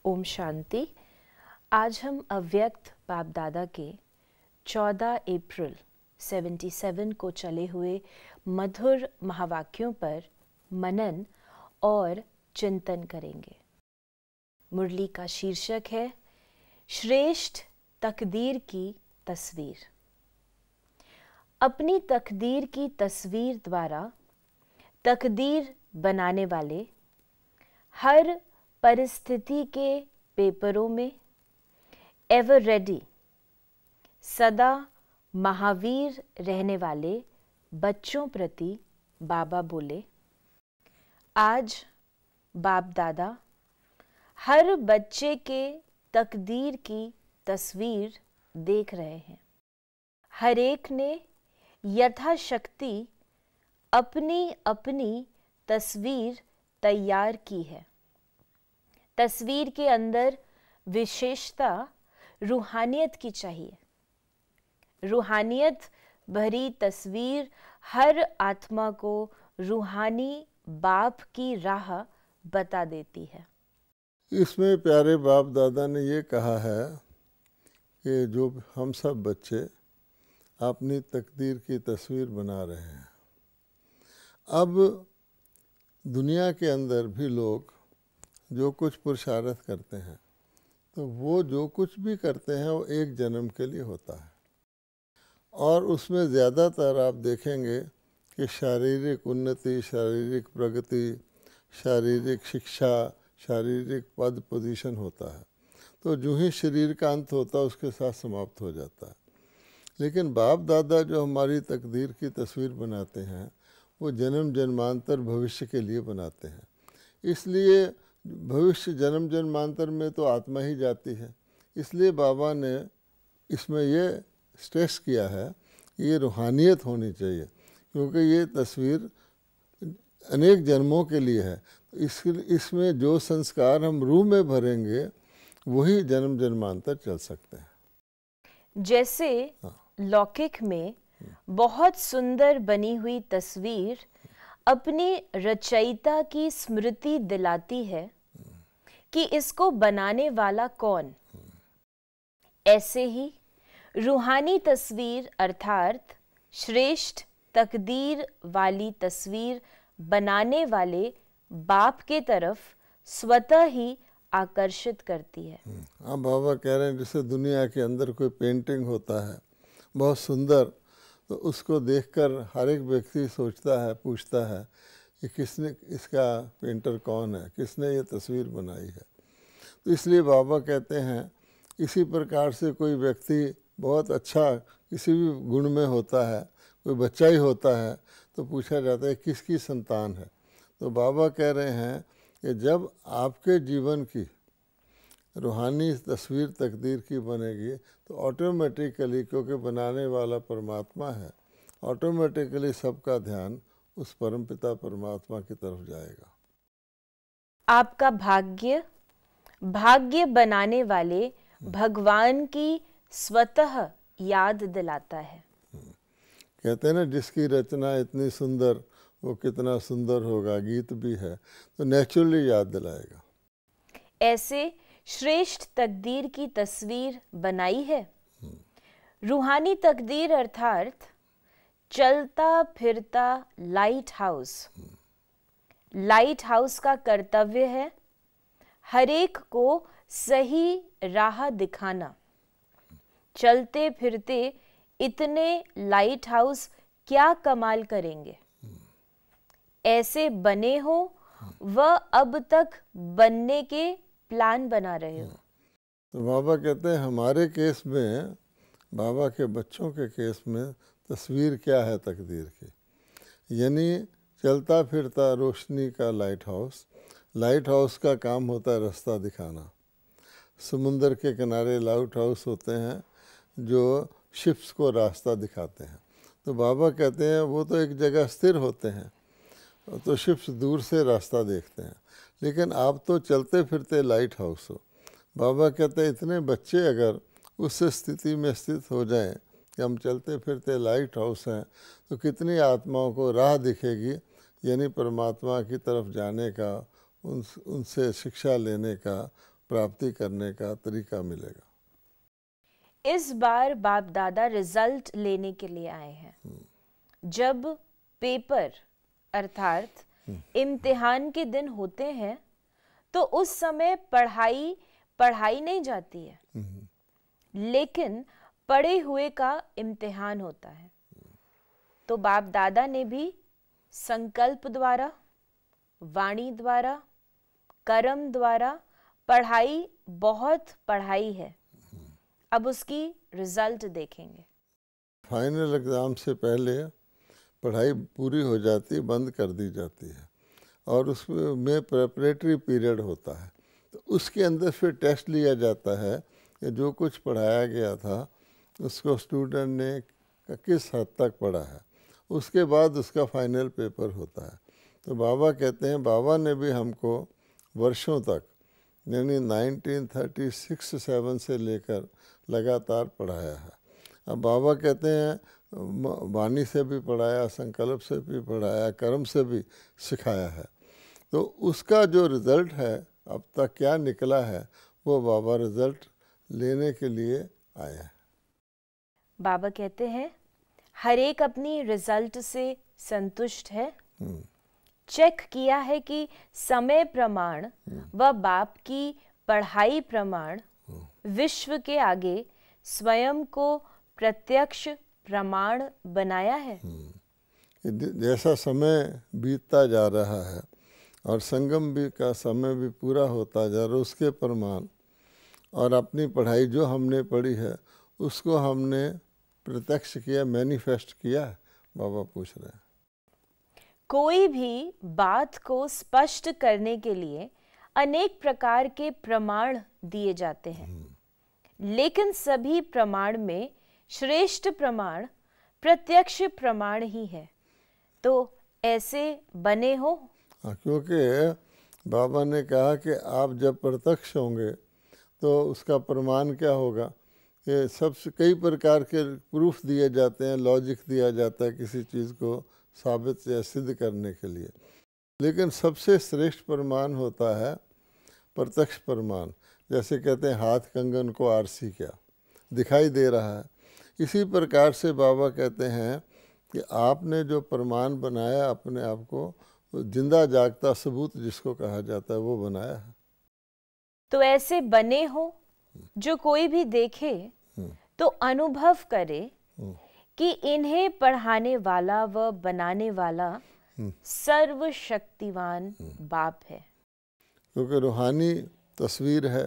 ओम शांति। आज हम अव्यक्त बाप दादा के 14 अप्रैल 77 को चले हुए मधुर महावाक्यों पर मनन और चिंतन करेंगे। मुरली का शीर्षक है श्रेष्ठ तकदीर की तस्वीर। अपनी तकदीर की तस्वीर द्वारा तकदीर बनाने वाले हर परिस्थिति के पेपरों में एवर रेडी, सदा महावीर रहने वाले बच्चों प्रति बाबा बोले, आज बाप दादा हर बच्चे के तकदीर की तस्वीर देख रहे हैं। हर एक ने यथाशक्ति अपनी अपनी तस्वीर तैयार की है। तस्वीर के अंदर विशेषता रूहानियत की चाहिए। रूहानियत भरी तस्वीर हर आत्मा को रूहानी बाप की राह बता देती है। इसमें प्यारे बाप दादा ने ये कहा है कि जो हम सब बच्चे अपनी तकदीर की तस्वीर बना रहे हैं। अब दुनिया के अंदर भी लोग जो कुछ पुरुषार्थ करते हैं तो वो जो कुछ भी करते हैं वो एक जन्म के लिए होता है, और उसमें ज़्यादातर आप देखेंगे कि शारीरिक उन्नति, शारीरिक प्रगति, शारीरिक शिक्षा, शारीरिक पद पोजीशन होता है। तो जो ही शरीर का अंत होता है उसके साथ समाप्त हो जाता है। लेकिन बाप दादा जो हमारी तकदीर की तस्वीर बनाते हैं वो जन्म जन्मांतर भविष्य के लिए बनाते हैं। इसलिए भविष्य जन्म जन्मांतर में तो आत्मा ही जाती है। इसलिए बाबा ने इसमें ये स्ट्रेस किया है कि ये रूहानियत होनी चाहिए, क्योंकि ये तस्वीर अनेक जन्मों के लिए है। इसमें जो संस्कार हम रूह में भरेंगे वही जन्म जन्मांतर चल सकते हैं। जैसे लौकिक में बहुत सुंदर बनी हुई तस्वीर अपनी रचयिता की स्मृति दिलाती है कि इसको बनाने वाला कौन। ऐसे ही रूहानी तस्वीर अर्थात श्रेष्ठ तकदीर वाली तस्वीर बनाने वाले बाप के तरफ स्वतः ही आकर्षित करती है। हाँ, बाबा कह रहे हैं जैसे दुनिया के अंदर कोई पेंटिंग होता है बहुत सुंदर, तो उसको देखकर हर एक व्यक्ति सोचता है, पूछता है कि किसने, इसका पेंटर कौन है, किसने ये तस्वीर बनाई है। तो इसलिए बाबा कहते हैं इसी प्रकार से कोई व्यक्ति बहुत अच्छा किसी भी गुण में होता है, कोई बच्चा ही होता है, तो पूछा जाता है किसकी संतान है। तो बाबा कह रहे हैं कि जब आपके जीवन की रूहानी तस्वीर तकदीर की बनेगी तो ऑटोमेटिकली, क्योंकि बनाने वाला परमात्मा है, ऑटोमेटिकली सबका ध्यान उस परमपिता परमात्मा की तरफ जाएगा। आपका भाग्य बनाने वाले भगवान की स्वतः याद दिलाता है। कहते हैं ना, जिसकी रचना इतनी सुंदर वो कितना सुंदर होगा, गीत भी है, तो नेचुरली याद दिलाएगा। ऐसे श्रेष्ठ तकदीर की तस्वीर बनाई है। रूहानी तकदीर अर्थात चलता फिरता लाइट हाउस। लाइट हाउस का कर्तव्य है हर एक को सही राह दिखाना। चलते फिरते इतने लाइट हाउस क्या कमाल करेंगे। ऐसे बने हो व अब तक बनने के प्लान बना रहे हो। तो बाबा कहते हैं हमारे केस में, बाबा के बच्चों के केस में तस्वीर क्या है तकदीर की, यानी चलता फिरता रोशनी का लाइट हाउस। लाइट हाउस का काम होता है रास्ता दिखाना। समुंदर के किनारे लाइट हाउस होते हैं जो शिप्स को रास्ता दिखाते हैं। तो बाबा कहते हैं वो तो एक जगह स्थिर होते हैं, तो शिप्स दूर से रास्ता देखते हैं, लेकिन आप तो चलते फिरते लाइट हाउस हो। बाबा कहते हैं इतने बच्चे अगर उस स्थिति में स्थित हो जाएं कि हम चलते फिरते लाइट हाउस हैं, तो कितनी आत्माओं को राह दिखेगी, यानी परमात्मा की तरफ जाने का, उनसे शिक्षा लेने का, प्राप्ति करने का तरीका मिलेगा। इस बार बाप दादा रिजल्ट लेने के लिए आए हैं। जब पेपर अर्थात इम्तिहान के दिन होते हैं तो उस समय पढ़ाई नहीं जाती है, लेकिन पढ़े हुए का इम्तिहान होता है। तो बाप दादा ने भी संकल्प द्वारा, वाणी द्वारा, कर्म द्वारा बहुत पढ़ाई है। अब उसकी रिजल्ट देखेंगे। फाइनल एग्ज़ाम से पहले पढ़ाई पूरी हो जाती, बंद कर दी जाती है और उसमें प्रेपरेटरी पीरियड होता है। तो उसके अंदर फिर टेस्ट लिया जाता है कि जो कुछ पढ़ाया गया था उसको स्टूडेंट ने किस हद तक पढ़ा है। उसके बाद उसका फाइनल पेपर होता है। तो बाबा कहते हैं, बाबा ने भी हमको वर्षों तक यानी 1936-7 से लेकर लगातार पढ़ाया है। अब बाबा कहते हैं वाणी से भी पढ़ाया, संकल्प से भी पढ़ाया, कर्म से भी सिखाया है। तो उसका जो रिज़ल्ट है अब तक क्या निकला है वो बाबा रिज़ल्ट लेने के लिए आए हैं। बाबा कहते हैं हर एक अपनी रिज़ल्ट से संतुष्ट है। चेक किया है कि समय प्रमाण व बाप की पढ़ाई प्रमाण विश्व के आगे स्वयं को प्रत्यक्ष प्रमाण बनाया है। जैसा समय बीतता जा रहा है और संगम भी का समय भी पूरा होता जा रहा है, उसके प्रमाण और अपनी पढ़ाई जो हमने पढ़ी है उसको हमने प्रत्यक्ष किया, मैनिफेस्ट किया। बाबा पूछ रहे हैं। कोई भी बात को स्पष्ट करने के लिए अनेक प्रकार के प्रमाण दिए जाते हैं, लेकिन सभी प्रमाण में श्रेष्ठ प्रमाण प्रत्यक्ष प्रमाण ही है। तो ऐसे बने हो। क्योंकि बाबा ने कहा कि आप जब प्रत्यक्ष होंगे तो उसका प्रमाण क्या होगा कि सबसे कई प्रकार के प्रूफ दिए जाते हैं, लॉजिक दिया जाता है किसी चीज़ को साबित या सिद्ध करने के लिए, लेकिन सबसे श्रेष्ठ प्रमाण होता है प्रत्यक्ष प्रमाण। जैसे कहते हैं हाथ कंगन को आरसी क्या दिखाई दे रहा है, इसी प्रकार से बाबा कहते हैं कि आपने जो प्रमाण बनाया अपने आप को, जिंदा जागता सबूत जिसको कहा जाता है, वो बनाया है। तो ऐसे बने हो जो कोई भी देखे तो अनुभव करे कि इन्हें पढ़ाने वाला व बनाने वाला सर्वशक्तिवान बाप है। क्योंकि रूहानी तस्वीर है,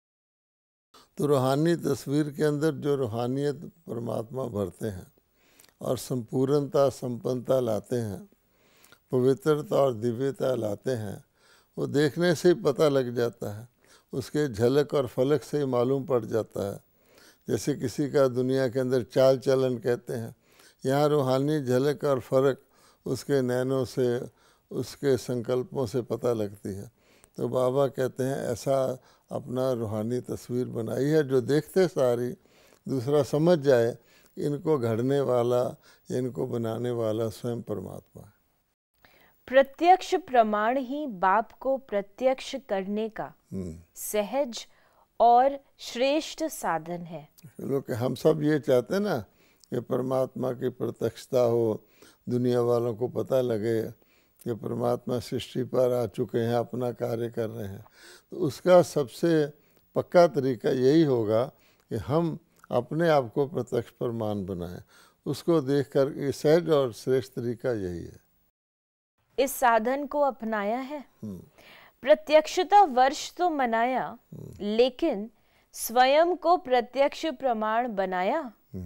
तो रूहानी तस्वीर के अंदर जो रूहानियत परमात्मा भरते हैं और संपूर्णता संपन्नता लाते हैं, पवित्रता और दिव्यता लाते हैं, वो देखने से ही पता लग जाता है। उसके झलक और फलक से ही मालूम पड़ जाता है। जैसे किसी का दुनिया के अंदर चाल चलन कहते हैं, यहाँ रूहानी झलक और फर्क उसके नैनों से, उसके संकल्पों से पता लगती है। तो बाबा कहते हैं ऐसा अपना रूहानी तस्वीर बनाई है जो देखते सारी दूसरा समझ जाए इनको घड़ने वाला, इनको बनाने वाला स्वयं परमात्मा है। प्रत्यक्ष प्रमाण ही बाप को प्रत्यक्ष करने का सहज और श्रेष्ठ साधन है। लोग हम सब ये चाहते हैं ना कि परमात्मा की प्रत्यक्षता हो, दुनिया वालों को पता लगे कि परमात्मा सृष्टि पर आ चुके हैं, अपना कार्य कर रहे हैं। तो उसका सबसे पक्का तरीका यही होगा कि हम अपने आप को प्रत्यक्ष प्रमाण बनाएं। उसको देखकर ये सहज और श्रेष्ठ तरीका यही है। इस साधन को अपनाया है। प्रत्यक्षता वर्ष तो मनाया, लेकिन स्वयं को प्रत्यक्ष प्रमाण बनाया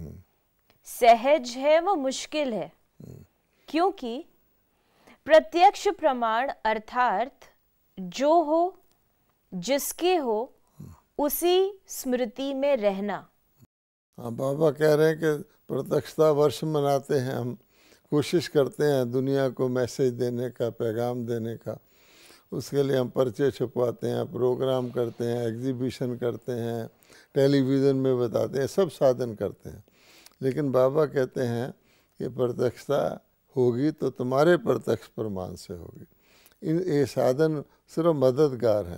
सहज है वो मुश्किल है। क्योंकि प्रत्यक्ष प्रमाण अर्थात जो हो, जिसके हो, उसी स्मृति में रहना। हाँ, बाबा कह रहे हैं कि प्रत्यक्षता वर्ष मनाते हैं, हम कोशिश करते हैं दुनिया को मैसेज देने का, पैगाम देने का। उसके लिए हम पर्चे छपवाते हैं, प्रोग्राम करते हैं, एग्जीबिशन करते हैं, टेलीविज़न में बताते हैं, सब साधन करते हैं। लेकिन बाबा कहते हैं कि प्रत्यक्षता होगी तो तुम्हारे प्रत्यक्ष प्रमाण से होगी। ये साधन सिर्फ मददगार हैं,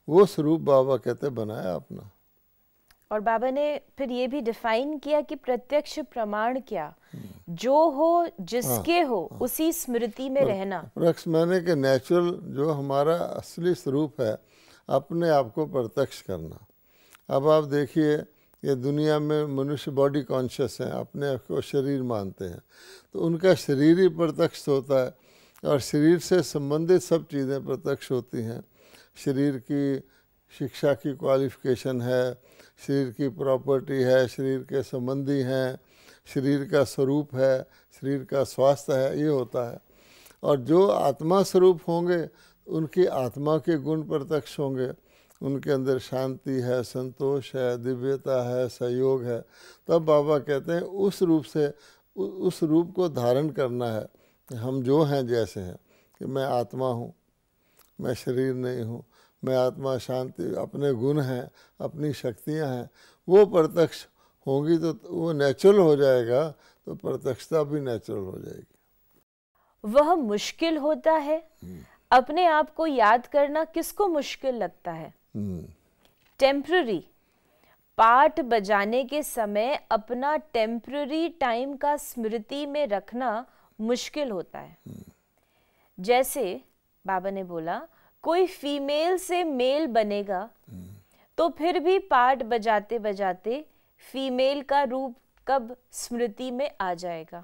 वो स्वरूप बाबा कहते बनाया अपना। और बाबा ने फिर ये भी डिफाइन किया कि प्रत्यक्ष प्रमाण क्या, जो हो जिसके हो उसी स्मृति में रहना। प्रत्यक्ष माने कि नेचुरल जो हमारा असली स्वरूप है, अपने आप को प्रत्यक्ष करना। अब आप देखिए कि दुनिया में मनुष्य बॉडी कॉन्शियस हैं, अपने आप को शरीर मानते हैं, तो उनका शरीर ही प्रत्यक्ष होता है और शरीर से संबंधित सब चीज़ें प्रत्यक्ष होती हैं। शरीर की शिक्षा की क्वालिफिकेशन है, शरीर की प्रॉपर्टी है, शरीर के संबंधी हैं, शरीर का स्वरूप है, शरीर का स्वास्थ्य है, ये होता है। और जो आत्मा स्वरूप होंगे उनकी आत्मा के गुण प्रत्यक्ष होंगे, उनके अंदर शांति है, संतोष है, दिव्यता है, सहयोग है। तब बाबा कहते हैं उस रूप से उस रूप को धारण करना है। हम जो हैं जैसे हैं कि मैं आत्मा हूँ, मैं शरीर नहीं हूँ, मैं आत्मा, शांति, अपने गुण हैं, अपनी शक्तियाँ हैं, वो प्रत्यक्ष होंगी तो वो नेचुरल हो जाएगा, तो प्रत्यक्षता भी नेचुरल हो जाएगी। वह मुश्किल होता है अपने आप को याद करना। किसको मुश्किल लगता है? टेम्पररी पार्ट बजाने के समय अपना टेम्पररी टाइम का स्मृति में रखना मुश्किल होता है। जैसे बाबा ने बोला कोई फीमेल से मेल बनेगा तो फिर भी पार्ट बजाते बजाते फीमेल का रूप कब स्मृति में आ जाएगा,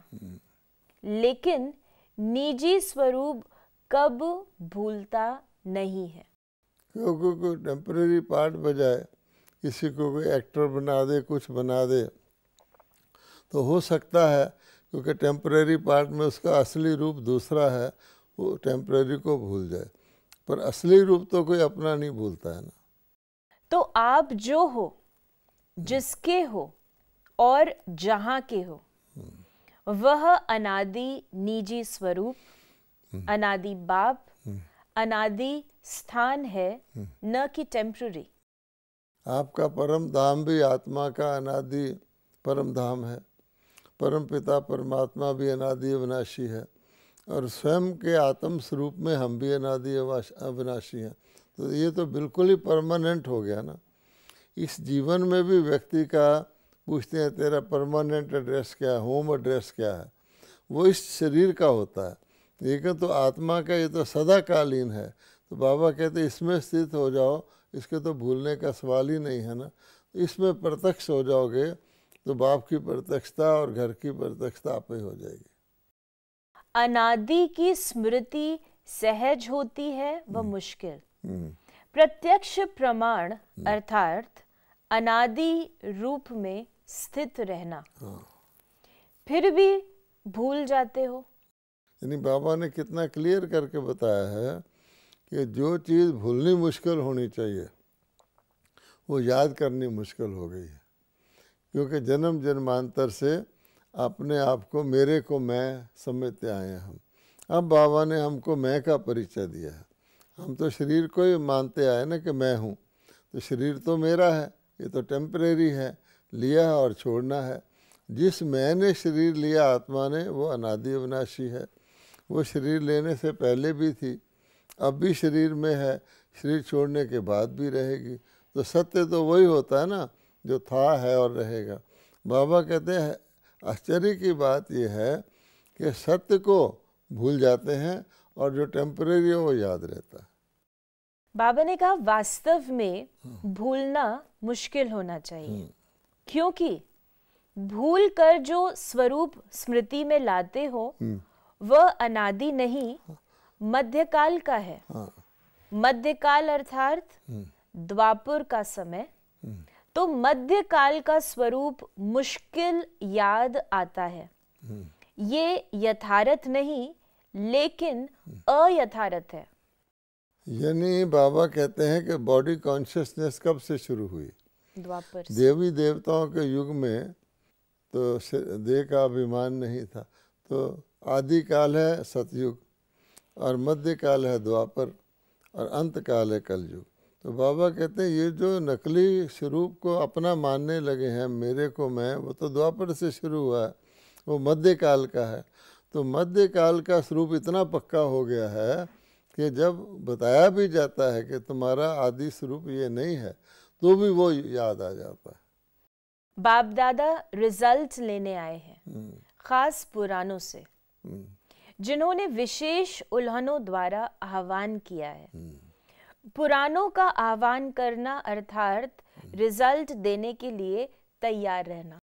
लेकिन निजी स्वरूप कब भूलता नहीं है। क्योंकि कोई टेम्परेरी पार्ट बजाए, किसी को कोई एक्टर बना दे, कुछ बना दे, तो हो सकता है क्योंकि टेम्परेरी पार्ट में उसका असली रूप दूसरा है, वो टेम्परेरी को भूल जाए, पर असली रूप तो कोई अपना नहीं भूलता है ना। तो आप जो हो, जिसके हो और जहां के हो, वह अनादि निजी स्वरूप, अनादि बाप, अनादि स्थान है, न कि टेम्पररी। आपका परम धाम भी आत्मा का अनादि परम धाम है। परम पिता परमात्मा भी अनादि अविनाशी है और स्वयं के आत्म स्वरूप में हम भी अनादि अविनाशी हैं। तो ये तो बिल्कुल ही परमानेंट हो गया ना। इस जीवन में भी व्यक्ति का पूछते हैं तेरा परमानेंट एड्रेस क्या है, होम एड्रेस क्या है, वो इस शरीर का होता है, लेकिन तो आत्मा का ये तो सदाकालीन है। तो बाबा कहते इसमें स्थित हो जाओ, इसके तो भूलने का सवाल ही नहीं है ना। इसमें प्रत्यक्ष हो जाओगे तो बाप की प्रत्यक्षता और घर की प्रत्यक्षता आप ही हो जाएगी। अनादि की स्मृति सहज होती है व मुश्किल। प्रत्यक्ष प्रमाण अर्थात अनादि रूप में स्थित रहना, फिर भी भूल जाते हो। यानी बाबा ने कितना क्लियर करके बताया है कि जो चीज़ भूलनी मुश्किल होनी चाहिए वो याद करनी मुश्किल हो गई है, क्योंकि जन्म जन्मांतर से अपने आप को मेरे को मैं समझते आए हैं हम। अब बाबा ने हमको मैं का परिचय दिया है। हम तो शरीर को ही मानते आए ना कि मैं हूँ, तो शरीर तो मेरा है, ये तो टेम्परेरी है, लिया है और छोड़ना है। जिस मैंने शरीर लिया आत्मा ने, वो अनादि अविनाशी है। वो शरीर लेने से पहले भी थी, अब भी शरीर में है, शरीर छोड़ने के बाद भी रहेगी। तो सत्य तो वही होता है ना जो था, है और रहेगा। बाबा कहते हैं आश्चर्य की बात यह है कि सत्य को भूल जाते हैं और जो टेम्परेरी है वो याद रहता है। बाबा ने कहा वास्तव में भूलना मुश्किल होना चाहिए, क्योंकि भूल कर जो स्वरूप स्मृति में लाते हो वह अनादि नहीं, मध्यकाल का है। मध्यकाल अर्थात द्वापर का समय। तो मध्यकाल का स्वरूप मुश्किल याद आता है। ये यथार्थ नहीं लेकिन अयथार्थ है। यानी बाबा कहते हैं कि बॉडी कॉन्शियसनेस कब से शुरू हुई? द्वापर से। देवी देवताओं के युग में तो देह का अभिमान नहीं था, तो आदि काल है सतयुग और मध्य काल है द्वापर और अंत काल है कलयुग। तो बाबा कहते हैं ये जो नकली स्वरूप को अपना मानने लगे हैं, मेरे को मैं, वो तो द्वापर से शुरू हुआ है, वो मध्य काल का है। तो मध्य काल का स्वरूप इतना पक्का हो गया है कि जब बताया भी जाता है कि तुम्हारा आदि स्वरूप ये नहीं है, तो भी वो याद आ जाता है। बाप दादा रिजल्ट लेने आए हैं, खास पुराणों से, जिन्होंने विशेष उल्हनों द्वारा आह्वान किया है। पुराणों का आह्वान करना अर्थात रिजल्ट देने के लिए तैयार रहना।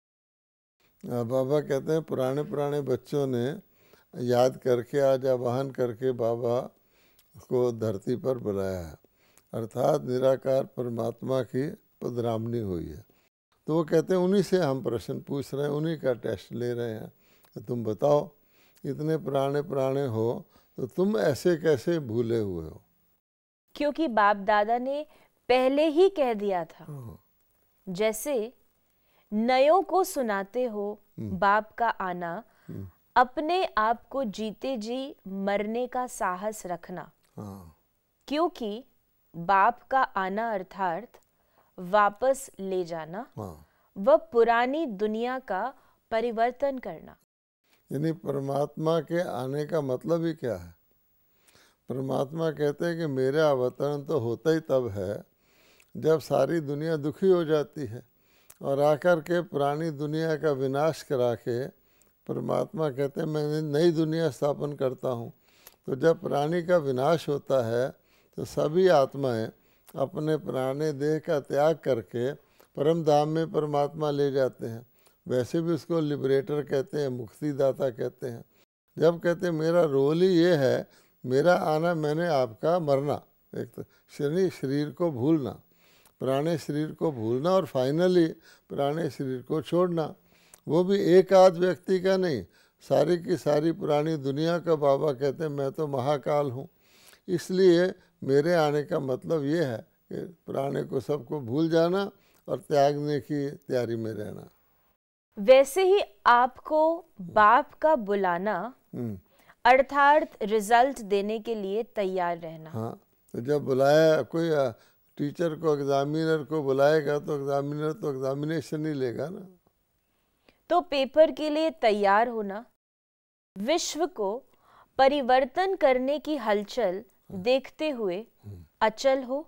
बाबा कहते हैं पुराने पुराने बच्चों ने याद करके आज आवाहन करके बाबा को धरती पर बुलाया है, अर्थात निराकार परमात्मा की पधरामनी हुई है। तो वो कहते हैं उन्हीं से हम प्रश्न पूछ रहे हैं, उन्हीं का टेस्ट ले रहे हैं कि तुम बताओ, इतने पुराने पुराने हो तो तुम ऐसे कैसे भूले हुए हो? क्योंकि बाप दादा ने पहले ही कह दिया था, जैसे नयों को सुनाते हो बाप का आना, अपने आप को जीते जी मरने का साहस रखना। क्योंकि बाप का आना अर्थात वापस ले जाना, वह पुरानी दुनिया का परिवर्तन करना। यानी परमात्मा के आने का मतलब ही क्या है? परमात्मा कहते हैं कि मेरा अवतरण तो होता ही तब है जब सारी दुनिया दुखी हो जाती है, और आकर के पुरानी दुनिया का विनाश करा के परमात्मा कहते हैं मैं नई दुनिया स्थापन करता हूँ। तो जब पुरानी का विनाश होता है तो सभी आत्माएं अपने पुराने देह का त्याग करके परम धाम में परमात्मा ले जाते हैं। वैसे भी उसको लिबरेटर कहते हैं, मुक्तिदाता कहते हैं। जब कहते हैं मेरा रोल ही ये है, मेरा आना मैंने आपका मरना, एक तो शरीर को भूलना, पुराने शरीर को भूलना और फाइनली पुराने शरीर को छोड़ना। वो भी एक आध व्यक्ति का नहीं, सारी की सारी पुरानी दुनिया का। बाबा कहते हैं मैं तो महाकाल हूँ, इसलिए मेरे आने का मतलब ये है कि पुराने को सबको भूल जाना और त्यागने की तैयारी में रहना। वैसे ही आपको बाप का बुलाना अर्थात रिजल्ट देने के लिए तैयार रहना। हाँ, तो जब बुलाया कोई टीचर को, एग्जामिनर को बुलाएगा तो एग्जामिनर तो एग्जामिनेशन ही लेगा ना। तो पेपर के लिए तैयार होना, विश्व को परिवर्तन करने की हलचल देखते हुए अचल हो,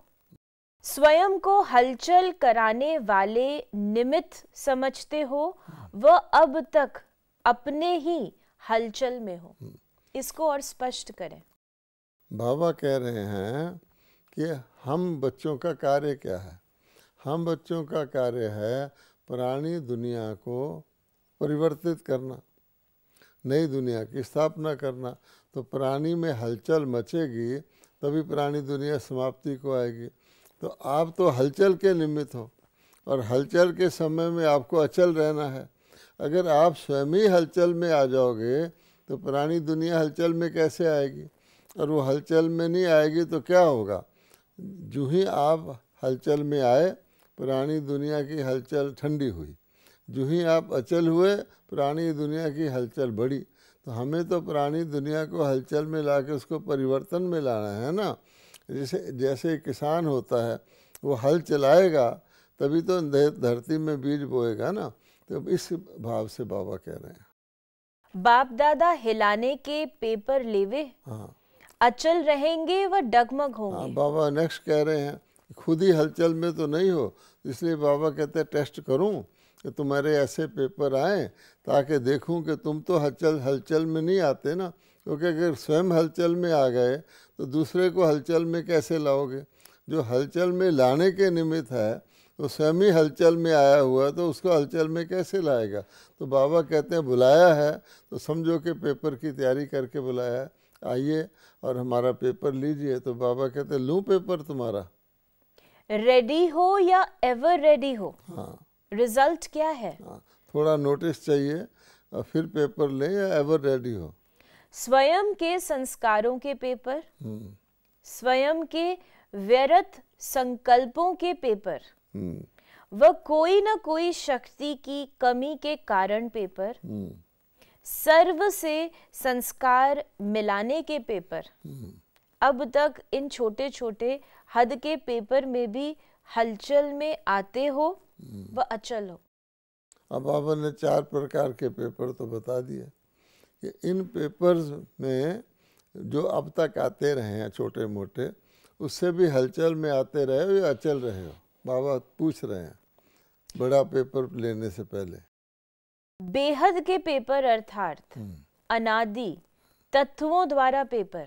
स्वयं को हलचल कराने वाले निमित्त समझते हो, वह अब तक अपने ही हलचल में हो। इसको और स्पष्ट करें। बाबा कह रहे हैं कि हम बच्चों का कार्य क्या है? हम बच्चों का कार्य है पुरानी दुनिया को परिवर्तित करना, नई दुनिया की स्थापना करना। तो पुरानी में हलचल मचेगी तभी पुरानी दुनिया समाप्ति को आएगी। तो आप तो हलचल के निमित्त हो, और हलचल के समय में आपको अचल रहना है। अगर आप स्वयं ही हलचल में आ जाओगे तो पुरानी दुनिया हलचल में कैसे आएगी? और वो हलचल में नहीं आएगी तो क्या होगा? जो ही आप हलचल में आए, पुरानी दुनिया की हलचल ठंडी हुई। जो ही आप अचल हुए, पुरानी दुनिया की हलचल बढ़ी। तो हमें तो पुरानी दुनिया को हलचल में ला के उसको परिवर्तन में लाना है ना। जैसे किसान होता है, वो हल चलाएगा तभी तो धरती में बीज बोएगा ना। तो इस भाव से बाबा कह रहे हैं। बाप दादा हिलाने के पेपर लेवे, हाँ, अचल रहेंगे व डगमग होंगे। हाँ, बाबा नेक्स्ट कह रहे हैं खुद ही हलचल में तो नहीं हो, इसलिए बाबा कहते हैं टेस्ट करूं कि तुम्हारे ऐसे पेपर आए ताकि देखूं कि तुम तो हलचल में नहीं आते ना। क्योंकि अगर स्वयं हलचल में आ गए तो दूसरे को हलचल में कैसे लाओगे? जो हलचल में लाने के निमित्त है तो स्वयं ही हलचल में आया हुआ, तो उसको हलचल में कैसे लाएगा? तो बाबा कहते हैं बुलाया है तो समझो कि पेपर की तैयारी करके बुलाया है, आइए और हमारा पेपर लीजिए। तो बाबा कहते हैं लूँ पेपर तुम्हारा? रेडी हो या एवर रेडी हो। हाँ, रिजल्ट क्या है? हाँ, थोड़ा नोटिस चाहिए और फिर पेपर लें, या एवर रेडी हो? स्वयं के संस्कारों के पेपर, स्वयं के व्यर्थ संकल्पों के पेपर, वह कोई न कोई शक्ति की कमी के कारण पेपर, सर्व से संस्कार मिलाने के पेपर। अब तक इन छोटे छोटे हद के पेपर में भी हलचल में आते हो व अचल हो। अब बाबा ने 4 प्रकार के पेपर तो बता दिए कि इन पेपर्स में जो अब तक आते रहे हैं छोटे मोटे, उससे भी हलचल में आते रहे हो या अचल रहे हो? बाबा पूछ रहे हैं बड़ा पेपर लेने से पहले। बेहद के पेपर अर्थात अनादि तत्वों द्वारा पेपर,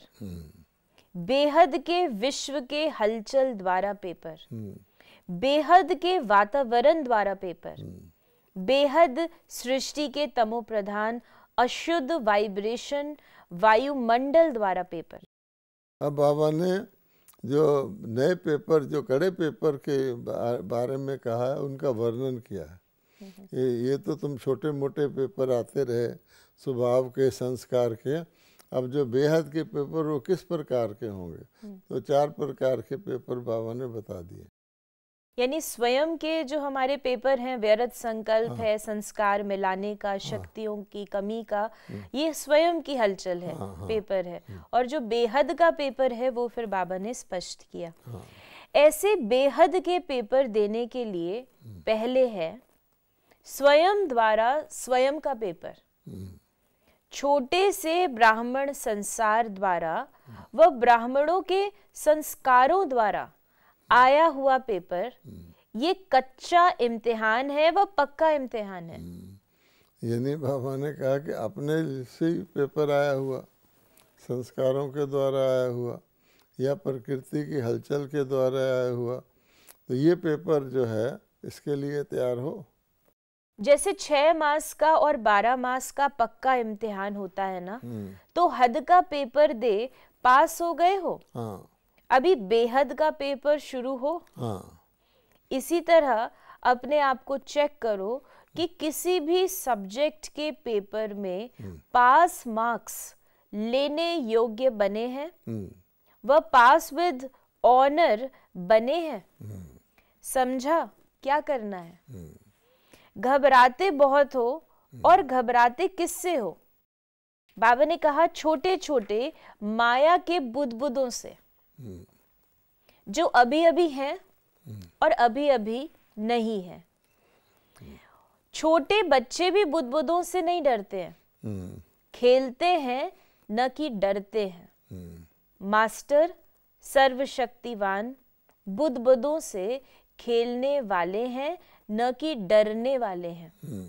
बेहद के विश्व के हलचल द्वारा पेपर, बेहद के वातावरण द्वारा पेपर, बेहद सृष्टि के तमो प्रधान अशुद्ध वाइब्रेशन वायुमंडल द्वारा पेपर। अब बाबा ने जो नए पेपर, जो कड़े पेपर के बारे में कहा है, उनका वर्णन किया है। ये तो तुम छोटे मोटे पेपर आते रहे स्वभाव के, संस्कार के। अब जो बेहद के पेपर वो किस प्रकार के होंगे? तो 4 प्रकार के पेपर बाबा ने बता दिए। यानी स्वयं के जो हमारे पेपर हैं, व्यर्थ संकल्प है, संस्कार मिलाने का, शक्तियों की कमी का, ये स्वयं की हलचल है, पेपर है। और जो बेहद का पेपर है वो फिर बाबा ने स्पष्ट किया। ऐसे बेहद के पेपर देने के लिए पहले है स्वयं द्वारा स्वयं का पेपर। छोटे से ब्राह्मण संसार द्वारा व ब्राह्मणों के संस्कारों द्वारा आया हुआ पेपर, ये कच्चा इम्तिहान है व पक्का इम्तिहान है। यानी बाबा ने कहा कि अपने से ही पेपर आया हुआ, संस्कारों के द्वारा आया हुआ या प्रकृति की हलचल के द्वारा आया हुआ, तो ये पेपर जो है इसके लिए तैयार हो। जैसे 6 मास का और 12 मास का पक्का इम्तिहान होता है ना, तो हद का पेपर दे पास हो गए हो, अभी बेहद का पेपर शुरू हो। इसी तरह अपने आप को चेक करो कि किसी भी सब्जेक्ट के पेपर में पास मार्क्स लेने योग्य बने हैं, वह पास विद ऑनर बने हैं। समझा क्या करना है? घबराते बहुत हो और घबराते किससे हो? बाबा ने कहा छोटे छोटे माया के बुदबुदों से, जो अभी अभी हैं और अभी अभी नहीं है। छोटे बच्चे भी बुदबुदों से नहीं डरते हैं, खेलते हैं न कि डरते हैं। मास्टर सर्वशक्तिवान बुदबुदों से खेलने वाले हैं न कि डरने वाले हैं।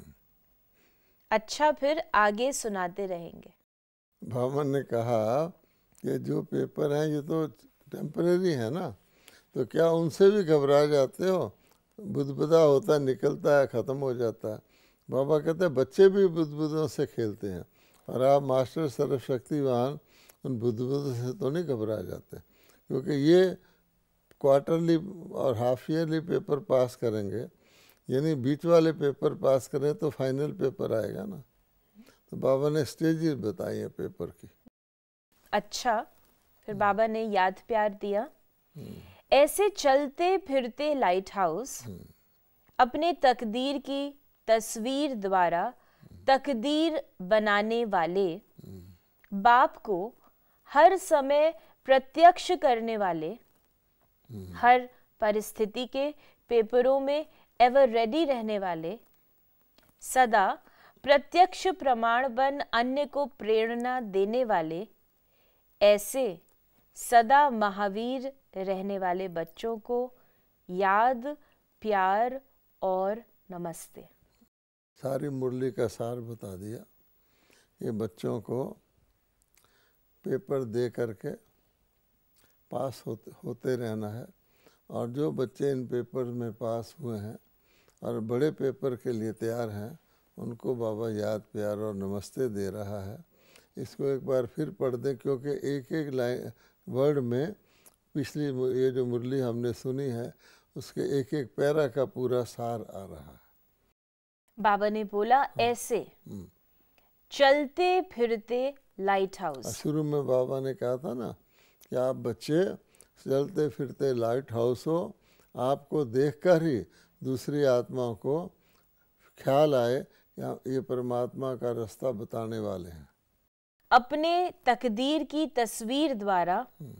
अच्छा, फिर आगे सुनाते रहेंगे। बाबा ने कहा कि जो पेपर हैं ये तो टेम्परेरी है ना, तो क्या उनसे भी घबरा जाते हो? बुदबुदा होता है, निकलता है, ख़त्म हो जाता है। बाबा कहते हैं बच्चे भी बुदबुदों से खेलते हैं, और आप मास्टर सर्वशक्तिवान उन बुदबुदों से तो नहीं घबरा जाते, क्योंकि ये क्वार्टरली और हाफ ईयरली पेपर पास करेंगे, यानी बीच वाले पेपर पास करें तो फाइनल पेपर आएगा ना। तो बाबा ने स्टेजेस बताई हैं पेपर की। अच्छा, फिर बाबा ने याद प्यार दिया। ऐसे चलते फिरते लाइट हाउस अपने तकदीर की तस्वीर द्वारा तकदीर बनाने वाले, बाप को हर समय प्रत्यक्ष करने वाले, हर परिस्थिति के पेपरों में एवर रेडी रहने वाले, सदा प्रत्यक्ष प्रमाण बन अन्य को प्रेरणा देने वाले, ऐसे सदा महावीर रहने वाले बच्चों को याद, प्यार और नमस्ते। सारी मुरली का सार बता दिया। ये बच्चों को पेपर दे करके पास होते रहना है, और जो बच्चे इन पेपर में पास हुए हैं और बड़े पेपर के लिए तैयार हैं, उनको बाबा याद, प्यार और नमस्ते दे रहा है। इसको एक बार फिर पढ़ दें, क्योंकि एक एक लाइन वर्ड में पिछली ये जो मुरली हमने सुनी है उसके एक एक पैरा का पूरा सार आ रहा है। बाबा ने बोला ऐसे चलते फिरते लाइट हाउस। शुरू में बाबा ने कहा था ना कि आप बच्चे चलते फिरते लाइट हाउस हो, आपको देखकर ही दूसरी आत्माओं को ख्याल आए ये परमात्मा का रास्ता बताने वाले हैं। अपने तकदीर की तस्वीर द्वारा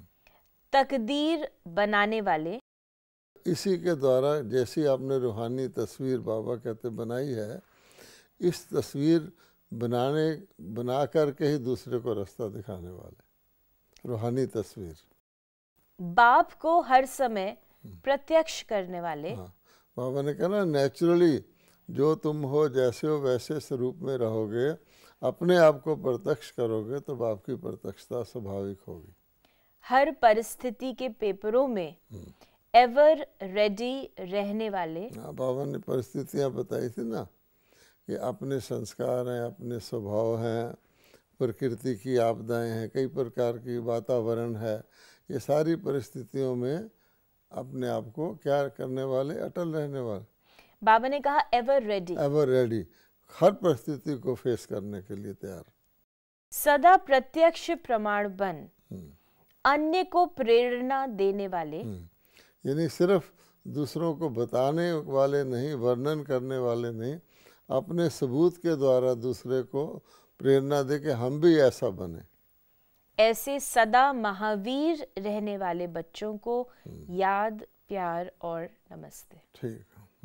तकदीर बनाने वाले, इसी के द्वारा जैसी आपने रूहानी तस्वीर बाबा कहते बनाई है, इस तस्वीर बना करके ही दूसरे को रास्ता दिखाने वाले। रूहानी तस्वीर। बाप को हर समय प्रत्यक्ष करने वाले। हाँ, बाबा ने कहा ना, नेचुरली जो तुम हो, जैसे हो वैसे स्वरूप में रहोगे, अपने आप को प्रत्यक्ष करोगे तो बाप की प्रत्यक्षता स्वाभाविक होगी। हर परिस्थिति के पेपरों में एवर रेडी रहने वाले। बाबा ने परिस्थितियाँ बताई थी ना, कि अपने संस्कार हैं, अपने स्वभाव हैं, प्रकृति की आपदाएं हैं, कई प्रकार की वातावरण है, ये सारी परिस्थितियों में अपने आप को क्या करने वाले, अटल रहने वाले। बाबा ने कहा एवर रेडी, एवर रेडी, हर परिस्थिति को फेस करने के लिए तैयार। सदा प्रत्यक्ष प्रमाण बन, अन्य को प्रेरणा देने वाले। यानी सिर्फ दूसरों को बताने वाले नहीं, वर्णन करने वाले नहीं, अपने सबूत के द्वारा दूसरे को प्रेरणा दे के हम भी ऐसा बने। ऐसे सदा महावीर रहने वाले बच्चों को याद, प्यार और नमस्ते। ठीक।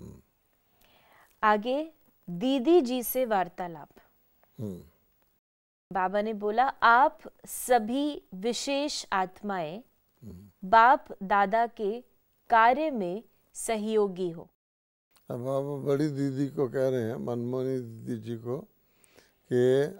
आगे दीदी जी से वार्तालाप। बाबा ने बोला, आप सभी विशेष आत्माएं बाप दादा के कार्य में सहयोगी हो। अब बाबा बड़ी दीदी को कह रहे हैं, मनमोहनी दीदी जी को, कि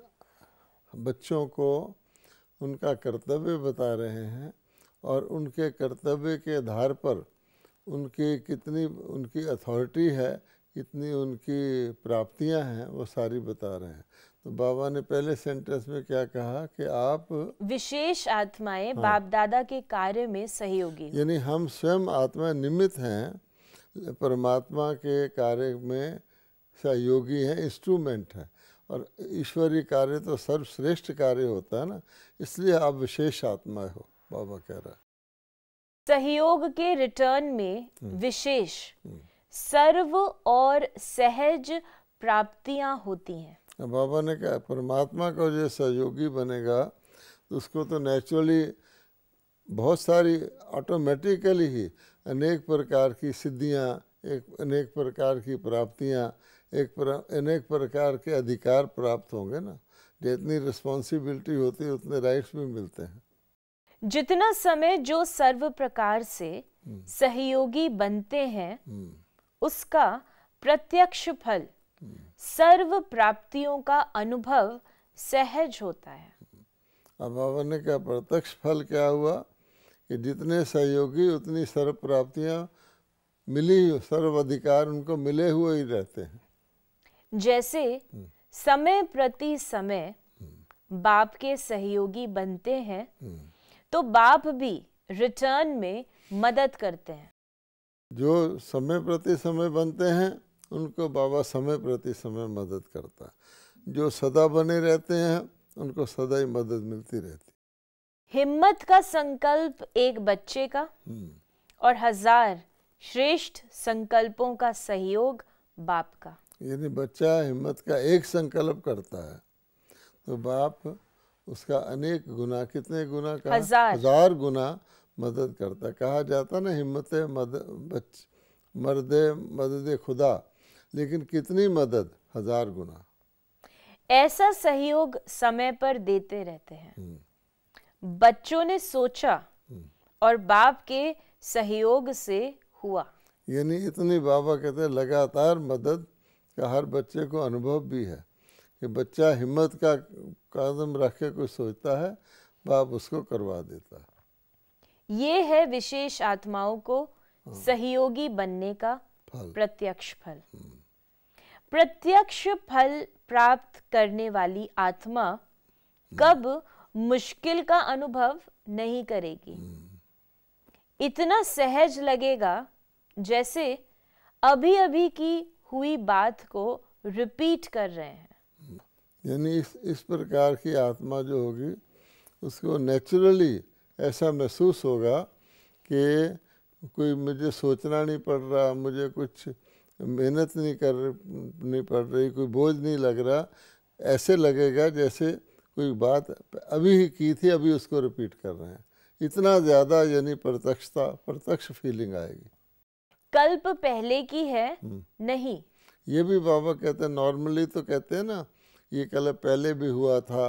बच्चों को उनका कर्तव्य बता रहे हैं और उनके कर्तव्य के आधार पर उनकी कितनी उनकी अथॉरिटी है, कितनी उनकी प्राप्तियां हैं, वो सारी बता रहे हैं। तो बाबा ने पहले सेंटेंस में क्या कहा कि आप विशेष आत्माएं बाप दादा के कार्य में सहयोगी हो। यानी हम स्वयं आत्मा निमित्त हैं, परमात्मा के कार्य में सहयोगी हैं, इंस्ट्रूमेंट है। और ईश्वरीय कार्य तो सर्वश्रेष्ठ कार्य होता है ना, इसलिए आप विशेष आत्मा हो, बाबा कह रहा है। सहयोग के रिटर्न में विशेष, सर्व और सहज प्राप्तियां होती हैं। बाबा ने कहा परमात्मा का जो सहयोगी बनेगा तो उसको तो नेचुरली बहुत सारी ऑटोमेटिकली ही अनेक प्रकार की सिद्धियां, अनेक प्रकार की प्राप्तियां, अनेक प्रकार के अधिकार प्राप्त होंगे ना। जितनी रिस्पॉन्सिबिलिटी होती है उतने राइट्स भी मिलते हैं। जितना समय जो सर्व प्रकार से सहयोगी बनते हैं उसका प्रत्यक्ष फल, सर्व प्राप्तियों का अनुभव सहज होता है। अब बाबा ने कहा प्रत्यक्ष फल क्या हुआ कि जितने सहयोगी उतनी सर्व प्राप्तियां मिली, सर्व अधिकार उनको मिले हुए ही रहते हैं। जैसे समय प्रति समय बाप के सहयोगी बनते हैं तो बाप भी रिटर्न में मदद करते हैं। जो समय प्रति समय बनते हैं उनको बाबा समय प्रति समय मदद करता है। जो सदा बने रहते हैं उनको सदा ही मदद मिलती रहती। हिम्मत का संकल्प एक बच्चे का और 1000 श्रेष्ठ संकल्पों का सहयोग बाप का। यानी बच्चा हिम्मत का एक संकल्प करता है तो बाप उसका अनेक गुना, कितने गुना का, 1000 गुना मदद करता है। कहा जाता ना हिम्मत मर्दे मदद खुदा, लेकिन कितनी मदद, 1000 गुना। ऐसा सहयोग समय पर देते रहते हैं। बच्चों ने सोचा और बाप के सहयोग से हुआ। यानी इतनी बाबा कहते हैं लगातार मदद का हर बच्चे को अनुभव भी है कि बच्चा हिम्मत का कदम रख के कुछ सोचता है, बाप उसको करवा देता है। ये है विशेष आत्माओं को सहयोगी बनने का प्रत्यक्ष फल। प्रत्यक्ष फल प्राप्त करने वाली आत्मा कब मुश्किल का अनुभव नहीं करेगी। इतना सहज लगेगा जैसे अभी अभी की हुई बात को रिपीट कर रहे हैं। यानी इस प्रकार की आत्मा जो होगी उसको नेचुरली ऐसा महसूस होगा कि कोई मुझे सोचना नहीं पड़ रहा, मुझे कुछ मेहनत नहीं करनी पड़ रही, कोई बोझ नहीं लग रहा। ऐसे लगेगा जैसे कोई बात अभी ही की थी, अभी उसको रिपीट कर रहे हैं। इतना ज़्यादा यानी प्रत्यक्ष फीलिंग आएगी। कल्प पहले की है नहीं। ये भी बाबा कहते हैं, नॉर्मली तो कहते हैं ना ये कल्प पहले भी हुआ था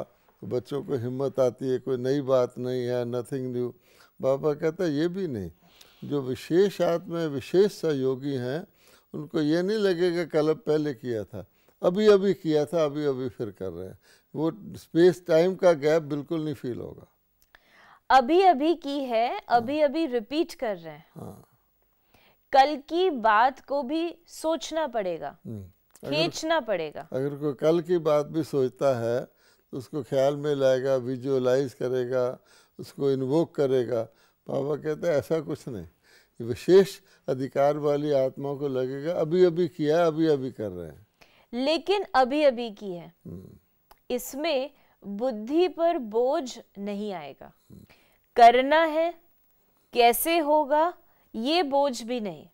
तो बच्चों को हिम्मत आती है, कोई नई बात नहीं है, नथिंग न्यू। बाबा कहता है ये भी नहीं, जो विशेष आत्मा विशेष सहयोगी हैं उनको ये नहीं लगेगा कल पहले किया था, अभी अभी किया था, अभी अभी फिर कर रहे हैं। वो स्पेस टाइम का गैप बिल्कुल नहीं फील होगा। अभी अभी की है, अभी अभी रिपीट कर रहे हैं। हाँ, कल की बात को भी सोचना पड़ेगा, खींचना पड़ेगा। अगर कोई कल की बात भी सोचता है तो उसको ख्याल में लाएगा, विजुअलाइज करेगा, उसको इन्वोक करेगा। बाबा कहते हैं ऐसा कुछ नहीं, विशेष अधिकार वाली आत्मा को लगेगा अभी अभी किया, अभी अभी कर रहे हैं। लेकिन अभी अभी की है, इसमें बुद्धि पर बोझ नहीं आएगा। करना है, कैसे होगा, ये बोझ भी नहीं।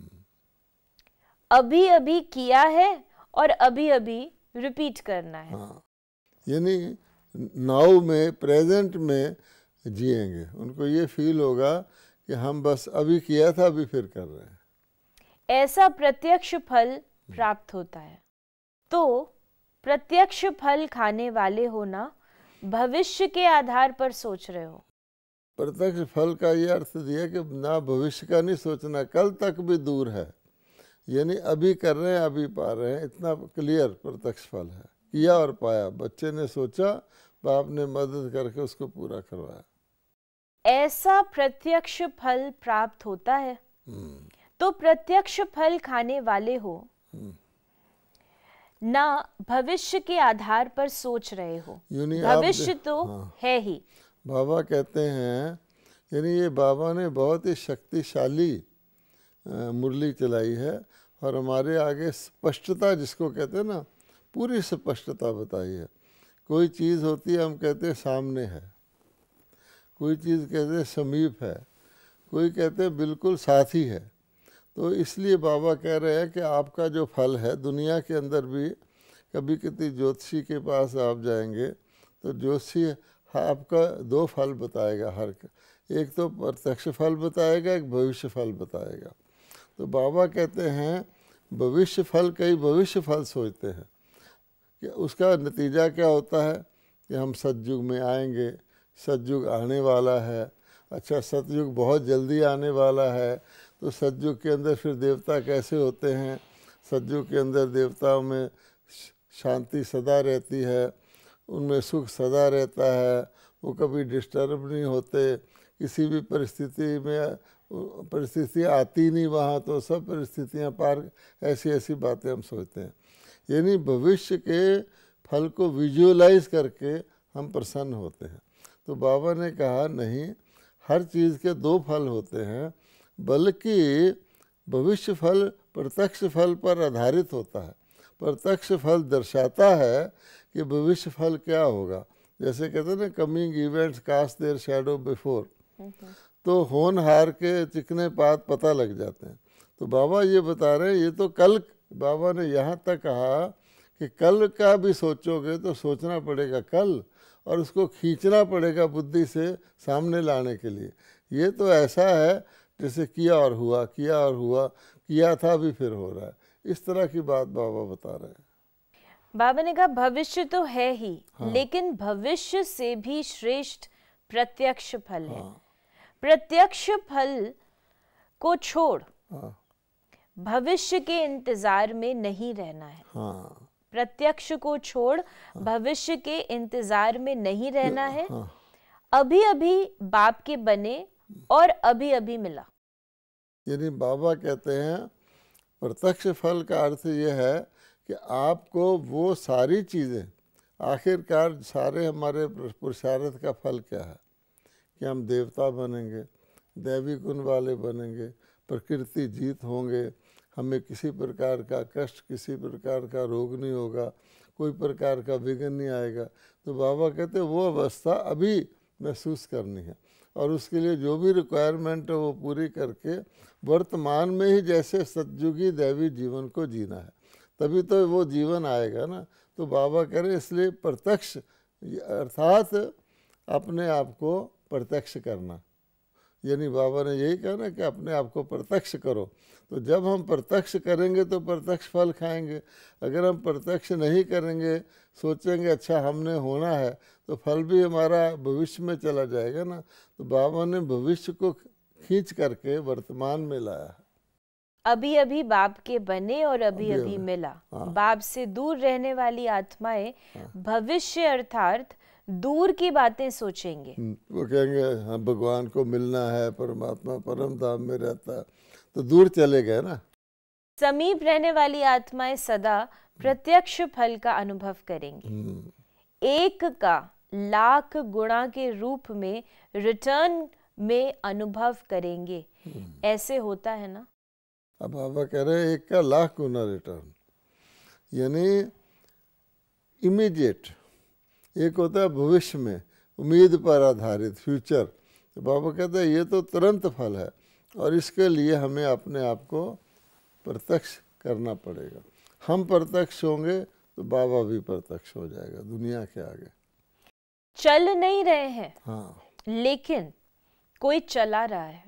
अभी अभी किया है और अभी अभी रिपीट करना है। हाँ, यानी नाउ में, प्रेजेंट में जिएंगे। उनको ये फील होगा कि हम बस अभी किया था, अभी फिर कर रहे हैं। ऐसा प्रत्यक्ष फल प्राप्त होता है। तो प्रत्यक्ष फल खाने वाले हो ना, भविष्य के आधार पर सोच रहे हो। प्रत्यक्ष फल का ये अर्थ दिया कि ना भविष्य का नहीं सोचना, कल तक भी दूर है, यानी अभी कर रहे हैं, अभी पा रहे हैं, इतना क्लियर प्रत्यक्ष फल है। किया और पाया, बच्चे ने सोचा, बाप ने मदद करके उसको पूरा करवाया। ऐसा प्रत्यक्ष फल प्राप्त होता है। तो प्रत्यक्ष फल खाने वाले हो ना, भविष्य के आधार पर सोच रहे हो। भविष्य तो है ही। बाबा कहते हैं, यानी ये बाबा ने बहुत ही शक्तिशाली मुरली चलाई है और हमारे आगे स्पष्टता, जिसको कहते हैं ना, पूरी स्पष्टता बताई है। कोई चीज़ होती है हम कहते हैं सामने है, कोई चीज़ कहते हैं समीप है, कोई कहते हैं बिल्कुल साथ ही है। तो इसलिए बाबा कह रहे हैं कि आपका जो फल है, दुनिया के अंदर भी कभी किसी ज्योतिषी के पास आप जाएंगे तो ज्योतिषी आपका दो फल बताएगा, हर एक तो प्रत्यक्ष फल बताएगा, एक भविष्य फल बताएगा। तो बाबा कहते हैं भविष्य फल, कई भविष्य फल सोचते हैं कि उसका नतीजा क्या होता है कि हम सतयुग में आएंगे, सतयुग आने वाला है, अच्छा सतयुग बहुत जल्दी आने वाला है, तो सतयुग के अंदर फिर देवता कैसे होते हैं, सतयुग के अंदर देवताओं में शांति सदा रहती है, उनमें सुख सदा रहता है, वो कभी डिस्टर्ब नहीं होते, किसी भी परिस्थिति में परिस्थितियाँ आती नहीं वहाँ, तो सब परिस्थितियाँ पार, ऐसी ऐसी बातें हम सोचते हैं। यानी भविष्य के फल को विजुअलाइज करके हम प्रसन्न होते हैं। तो बाबा ने कहा नहीं, हर चीज़ के दो फल होते हैं, बल्कि भविष्य फल प्रत्यक्ष फल पर आधारित होता है। प्रत्यक्ष फल दर्शाता है कि भविष्य फल क्या होगा। जैसे कहते हैं ना, coming events cast their shadow before, तो होनहार के चिकने पात पता लग जाते हैं। तो बाबा ये बता रहे हैं, ये तो कल, बाबा ने यहाँ तक कहा कि कल का भी सोचोगे तो सोचना पड़ेगा कल, और उसको खींचना पड़ेगा बुद्धि से सामने लाने के लिए। ये तो ऐसा है जैसे किया और हुआ, किया और हुआ, किया था अभी फिर हो रहा है, इस तरह की बात बाबा बता रहे हैं। बाबा ने कहा भविष्य तो है ही, लेकिन भविष्य से भी श्रेष्ठ प्रत्यक्ष फल है। प्रत्यक्ष फल को छोड़ भविष्य के इंतजार में नहीं रहना है। प्रत्यक्ष को छोड़ भविष्य के इंतजार में नहीं रहना है। अभी अभी बाप के बने और अभी अभी मिला। यानी बाबा कहते हैं प्रत्यक्ष फल का अर्थ ये है कि आपको वो सारी चीज़ें, आखिरकार सारे हमारे पुरुषार्थ का फल क्या है कि हम देवता बनेंगे, दैवी गुण वाले बनेंगे, प्रकृति जीत होंगे, हमें किसी प्रकार का कष्ट, किसी प्रकार का रोग नहीं होगा, कोई प्रकार का विघ्न नहीं आएगा। तो बाबा कहते हैं वो अवस्था अभी महसूस करनी है, और उसके लिए जो भी रिक्वायरमेंट है वो पूरी करके वर्तमान में ही जैसे सतयुगी दैवी जीवन को जीना है, तभी तो वो जीवन आएगा ना। तो बाबा कह रहे इसलिए प्रत्यक्ष अर्थात अपने आप को प्रत्यक्ष करना, यानी बाबा ने यही कहा ना कि अपने आप को प्रत्यक्ष करो। तो जब हम प्रत्यक्ष करेंगे तो प्रत्यक्ष फल खाएंगे। अगर हम प्रत्यक्ष नहीं करेंगे, सोचेंगे अच्छा हमने होना है, तो फल भी हमारा भविष्य में चला जाएगा ना। तो बाबा ने भविष्य को खींच करके वर्तमान में लाया है। अभी अभी बाप के बने और अभी अभी मिला। हाँ। बाप से दूर रहने वाली आत्माएं भविष्य अर्थात दूर की बातें सोचेंगे। वो कहेंगे हाँ भगवान को मिलना है, परमात्मा परम धाम में रहता है, तो दूर चले गए ना। समीप रहने वाली आत्माएं सदा प्रत्यक्ष फल का अनुभव करेंगी। एक का लाख गुणा के रूप में रिटर्न में अनुभव करेंगे। ऐसे होता है ना। अब बाबा कह रहे हैं 1 का लाख गुना रिटर्न, यानी इमीडिएट। एक होता है भविष्य में, उम्मीद पर आधारित, फ्यूचर। तो बाबा कहते हैं ये तो तुरंत फल है, और इसके लिए हमें अपने आप को प्रत्यक्ष करना पड़ेगा। हम प्रत्यक्ष होंगे तो बाबा भी प्रत्यक्ष हो जाएगा दुनिया के आगे। चल नहीं रहे हैं, हाँ, लेकिन कोई चला रहा है।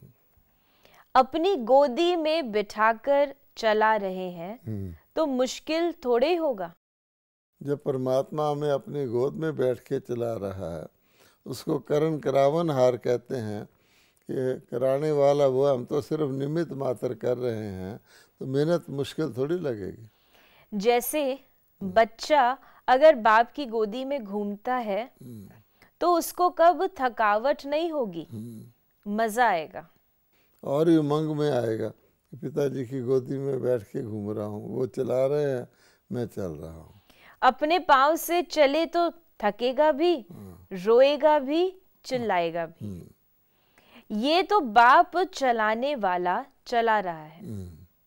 अपनी गोदी में बिठाकर चला रहे हैं तो मुश्किल थोड़े होगा। जब परमात्मा हमें अपनी गोद में बैठ के चला रहा है, उसको करण करावन हार कहते हैं कि कराने वाला वो, हम तो सिर्फ निमित्त मात्र कर रहे हैं, तो मेहनत मुश्किल थोड़ी लगेगी। जैसे बच्चा अगर बाप की गोदी में घूमता है तो उसको कब थकावट नहीं होगी, मजा आएगा और ये उमंग में आएगा कि पिताजी की गोदी में बैठ के घूम रहा हूँ, वो चला रहे हैं, मैं चल रहा हूँ। अपने पाँव से चले तो थकेगा भी, रोएगा भी, चिल्लाएगा भी। ये तो बाप चलाने वाला चला रहा है।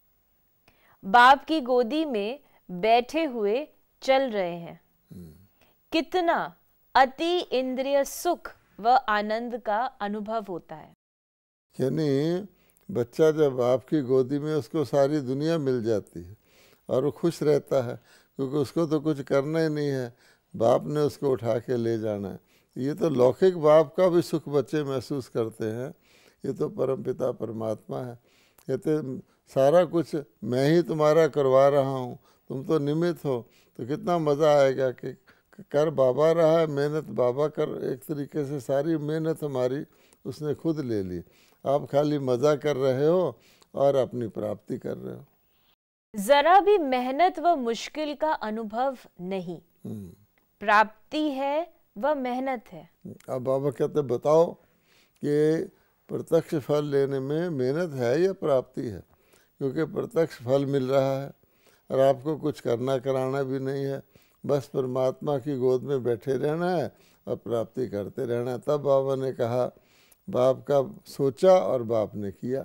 बाप की गोदी में बैठे हुए चल रहे हैं। कितना अति इंद्रिय सुख व आनंद का अनुभव होता है। यानी बच्चा जब आपकी गोदी में, उसको सारी दुनिया मिल जाती है और वो खुश रहता है, क्योंकि उसको तो कुछ करना ही नहीं है, बाप ने उसको उठा के ले जाना है। ये तो लौकिक बाप का भी सुख बच्चे महसूस करते हैं। ये तो परमपिता परमात्मा है। कहते सारा कुछ मैं ही तुम्हारा करवा रहा हूँ, तुम तो निमित्त हो। तो कितना मज़ा आएगा कि कर बाबा रहा है, मेहनत बाबा कर। एक तरीके से सारी मेहनत हमारी उसने खुद ले ली। आप खाली मज़ा कर रहे हो और अपनी प्राप्ति कर रहे हो। जरा भी मेहनत व मुश्किल का अनुभव नहीं, प्राप्ति है व मेहनत है। अब बाबा कहते बताओ कि प्रत्यक्ष फल लेने में मेहनत है या प्राप्ति है, क्योंकि प्रत्यक्ष फल मिल रहा है और आपको कुछ करना कराना भी नहीं है, बस परमात्मा की गोद में बैठे रहना है और प्राप्ति करते रहना है। तब बाबा ने कहा, बाप का सोचा और बाप ने किया।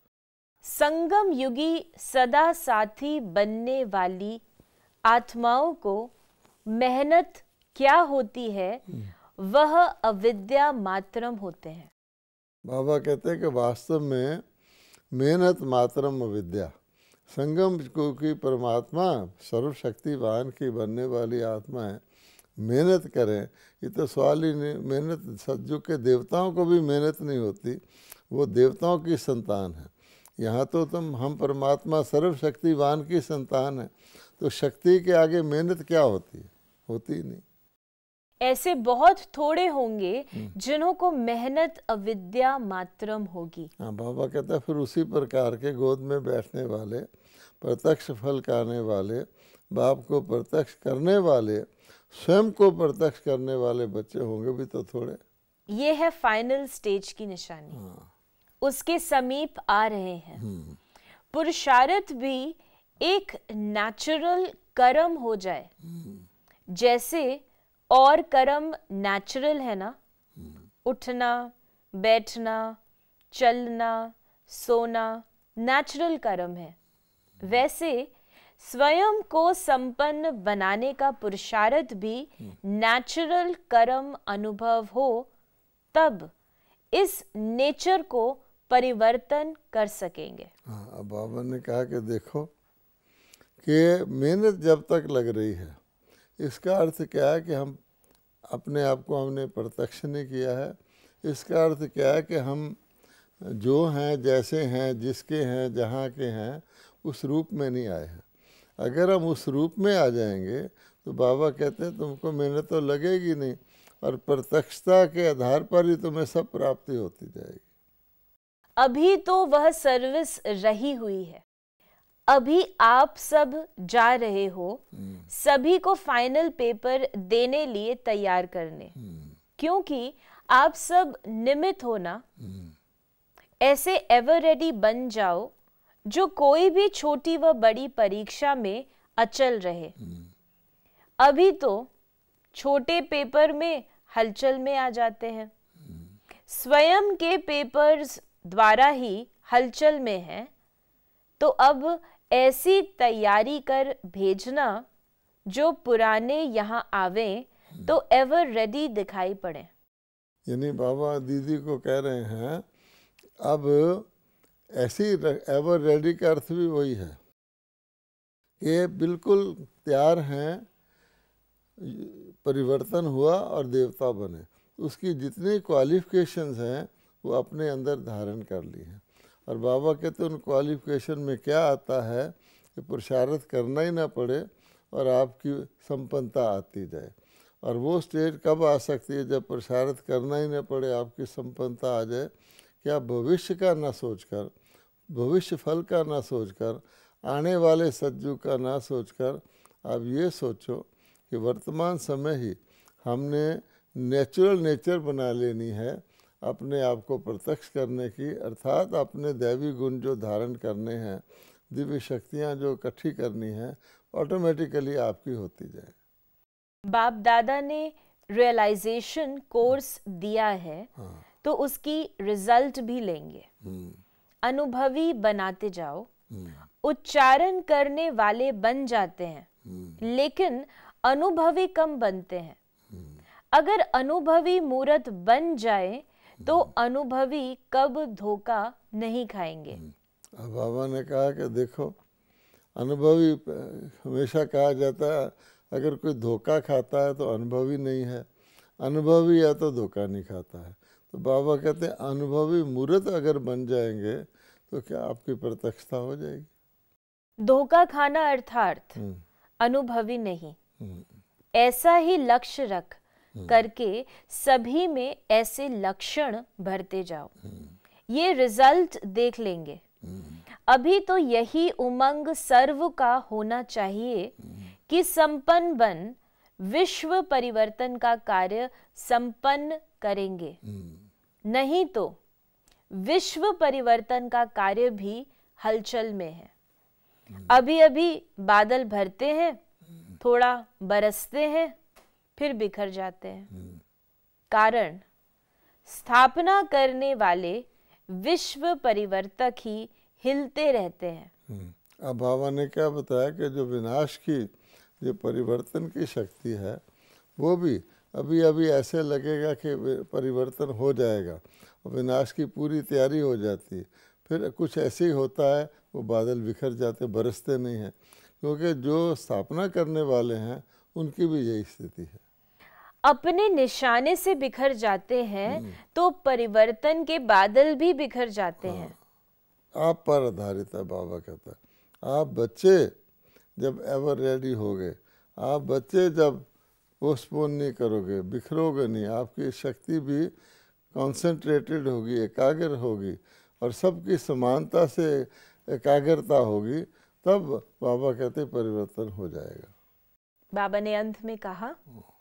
संगम युगी सदा साथी बनने वाली आत्माओं को मेहनत क्या होती है वह अविद्या मात्रम होते हैं। बाबा कहते हैं कि वास्तव में मेहनत मात्रम अविद्या। संगम की परमात्मा सर्वशक्तिवान की बनने वाली आत्मा है। मेहनत करें, ये तो सवाल ही नहीं। मेहनत सज्जु के देवताओं को भी मेहनत नहीं होती, वो देवताओं की संतान है। यहाँ तो हम परमात्मा सर्वशक्तिवान की संतान है, तो शक्ति के आगे मेहनत क्या होती है? होती ही नहीं। ऐसे बहुत थोड़े होंगे जिन्हों को मेहनत अविद्या मात्रम होगी। हाँ, बाबा कहता है फिर उसी प्रकार के गोद में बैठने वाले, प्रत्यक्ष फल खाने वाले, बाप को प्रत्यक्ष करने वाले, स्वयं को प्रत्यक्ष करने वाले बच्चे होंगे भी तो थोड़े। ये है फाइनल स्टेज की निशानी। हाँ। उसके समीप आ रहे हैं। पुरुषार्थ भी एक नेचुरल कर्म हो जाए, जैसे और कर्म नेचुरल है ना, उठना, बैठना, चलना, सोना नेचुरल कर्म है, वैसे स्वयं को संपन्न बनाने का पुरुषार्थ भी नेचुरल कर्म अनुभव हो, तब इस नेचर को परिवर्तन कर सकेंगे। हाँ, अब बाबा ने कहा कि देखो कि मेहनत जब तक लग रही है, इसका अर्थ क्या है कि हम अपने आप को हमने प्रत्यक्ष नहीं किया है। इसका अर्थ क्या है कि हम जो हैं, जैसे हैं, जिसके हैं, जहाँ के हैं, उस रूप में नहीं आए हैं। अगर हम उस रूप में आ जाएंगे तो बाबा कहते हैं तुमको मेहनत तो लगेगी नहीं, और प्रत्यक्षता के आधार पर ही तुम्हें सब प्राप्ति होती जाएगी। अभी तो वह सर्विस रही हुई है, अभी आप सब जा रहे हो सभी को फाइनल पेपर देने लिए तैयार करने, क्योंकि आप सब निमित्त हो ना। ऐसे एवर रेडी बन जाओ जो कोई भी छोटी व बड़ी परीक्षा में अचल रहे। अभी तो छोटे पेपर में हलचल में आ जाते हैं, स्वयं के पेपर्स द्वारा ही हलचल में है, तो अब ऐसी तैयारी कर भेजना जो पुराने यहाँ आवे तो एवर रेडी दिखाई पड़े। यानी बाबा दीदी को कह रहे हैं अब ऐसी एवर रेडी का अर्थ भी वही है, ये बिल्कुल तैयार हैं, परिवर्तन हुआ और देवता बने, उसकी जितनी क्वालिफिकेशंस हैं वो अपने अंदर धारण कर ली हैं। और बाबा कहते उन क्वालिफिकेशन में क्या आता है कि पुरुषार्थ करना ही ना पड़े और आपकी संपन्नता आती जाए। और वो स्टेज कब आ सकती है? जब पुरुषार्थ करना ही ना पड़े, आपकी संपन्नता आ जाए। क्या भविष्य का ना सोचकर, भविष्य फल का ना सोचकर, आने वाले सज्जू का ना सोचकर आप ये सोचो कि वर्तमान समय ही हमने नेचुरल नेचर बना लेनी है अपने आप को प्रत्यक्ष करने की, अर्थात अपने दैवी गुण जो धारण करने हैं, दिव्य शक्तियाँ जो इकट्ठी करनी है, ऑटोमेटिकली आपकी होती जाए। बाप दादा ने रियलाइजेशन कोर्स दिया है, तो उसकी रिजल्ट भी लेंगे। अनुभवी बनाते जाओ, उच्चारण करने वाले बन जाते हैं, लेकिन अनुभवी कम बनते हैं। अगर अनुभवी मूर्त बन जाए तो अनुभवी कब धोखा नहीं खाएंगे। अब बाबा ने कहा कि देखो, अनुभवी हमेशा कहा जाता है अगर कोई धोखा खाता है तो अनुभवी नहीं है, अनुभवी है तो धोखा नहीं खाता है। तो बाबा कहते हैं अनुभवी मूर्त अगर बन जाएंगे तो क्या आपकी प्रत्यक्षता हो जाएगी। धोखा खाना अर्थात अनुभवी नहीं, ऐसा ही लक्ष्य रख करके सभी में ऐसे लक्षण भरते जाओ, ये रिजल्ट देख लेंगे। अभी तो यही उमंग सर्व का होना चाहिए कि संपन्न बन विश्व परिवर्तन का कार्य संपन्न करेंगे, नहीं तो विश्व परिवर्तन का कार्य भी हलचल में है। अभी अभी बादल भरते हैं, थोड़ा बरसते हैं, फिर बिखर जाते हैं। कारण स्थापना करने वाले विश्व परिवर्तक ही हिलते रहते हैं। अब बाबा ने क्या बताया कि जो विनाश की, जो परिवर्तन की शक्ति है, वो भी अभी अभी ऐसे लगेगा कि परिवर्तन हो जाएगा, विनाश की पूरी तैयारी हो जाती है, फिर कुछ ऐसे ही होता है, वो बादल बिखर जाते, बरसते नहीं हैं, क्योंकि जो स्थापना करने वाले हैं उनकी भी यही स्थिति है। अपने निशाने से बिखर जाते हैं तो परिवर्तन के बादल भी बिखर जाते हैं। आप पर आधारित है, बाबा कहता है। आप बच्चे जब एवर रेडी हो गए, आप बच्चे जब पोस्टपोन नहीं करोगे, बिखरोगे नहीं, आपकी शक्ति भी कॉन्सेंट्रेटेड होगी, एकाग्र होगी, और सबकी समानता से एकाग्रता होगी, तब बाबा कहते परिवर्तन हो जाएगा। बाबा ने अंत में कहा,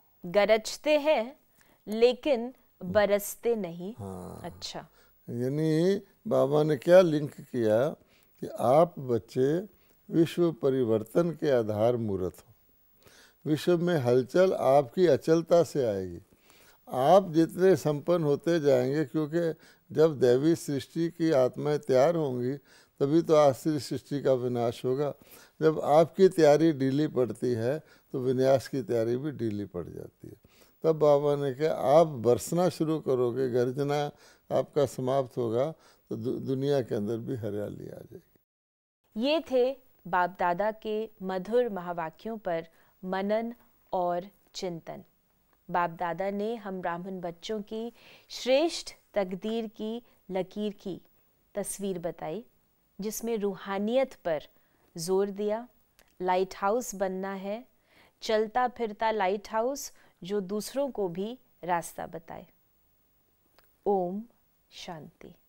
गरजते हैं लेकिन बरसते नहीं। अच्छा, यानी बाबा ने क्या लिंक किया कि आप बच्चे विश्व परिवर्तन के आधार मूर्त हो। विश्व में हलचल आपकी अचलता से आएगी। आप जितने संपन्न होते जाएंगे, क्योंकि जब दैवी सृष्टि की आत्माएं तैयार होंगी तभी तो आसुरी सृष्टि का विनाश होगा। जब आपकी तैयारी ढीली पड़ती है तो विनाश की तैयारी भी ढीली पड़ जाती है। तब बाबा ने कहा आप बरसना शुरू करोगे, गर्जना आपका समाप्त होगा, तो दुनिया के अंदर भी हरियाली आ जाएगी। ये थे बाप दादा के मधुर महावाक्यों पर मनन और चिंतन। बाप दादा ने हम ब्राह्मण बच्चों की श्रेष्ठ तकदीर की लकीर की तस्वीर बताई जिसमें रूहानियत पर जोर दिया। लाइट हाउस बनना है, चलता फिरता लाइट हाउस जो दूसरों को भी रास्ता बताए। ओम शांति।